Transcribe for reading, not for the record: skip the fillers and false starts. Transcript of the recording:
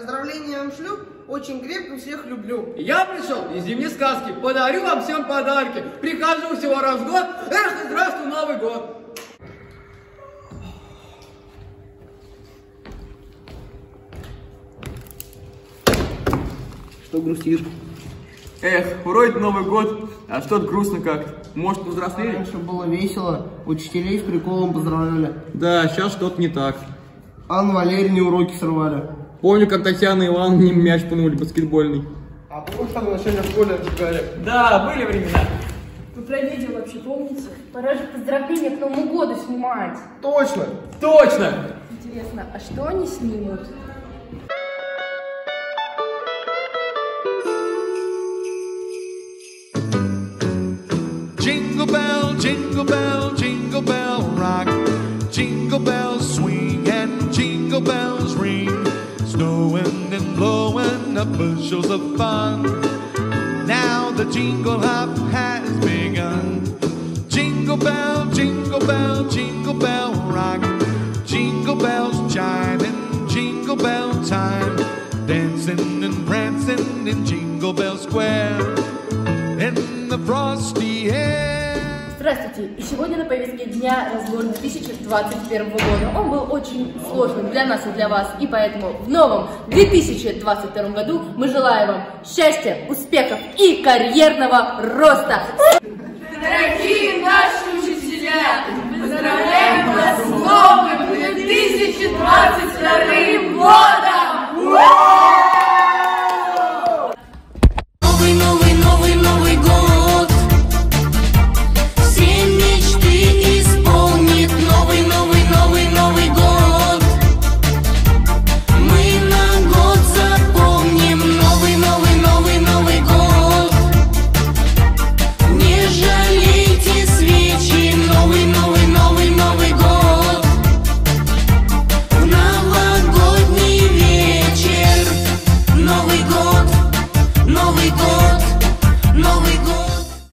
Поздравления вам шлю, очень крепко всех люблю. Я пришел из зимней сказки, подарю вам всем подарки. Прихожу всего раз в год, эх, здравствуй, Новый год. Что грустишь? Эх, вроде Новый год, а что-то грустно как-то. Может, повзрослели? Раньше было весело, учителей с приколом поздравляли. Да, сейчас что-то не так. Анну Валерьевне уроки срывали. Помню, как Татьяна Ивановна мяч пнули баскетбольный. А помнишь, там в начале школы отжигали? Да, были времена. Вы про видео вообще помните? Пора же поздравления к Новому году снимать. Точно! Точно! Интересно, а что они снимут? Jingle bell, jingle bell rock. Jingle bells swing and jingle bells ring. Snowing and blowing up bushels of fun. Now the jingle hop has begun. Jingle bell, jingle bell, jingle bell rock. Jingle bells chiming, jingle bell time. Dancing and prancing in Jingle Bell Square. In the frosty air. Здравствуйте! И сегодня на повестке дня разбор 2021 года. Он был очень сложным для нас и для вас. И поэтому в новом 2022 году мы желаем вам счастья, успехов и карьерного роста! Дорогие наши учителя! Поздравляем вас с новым 2022 годом!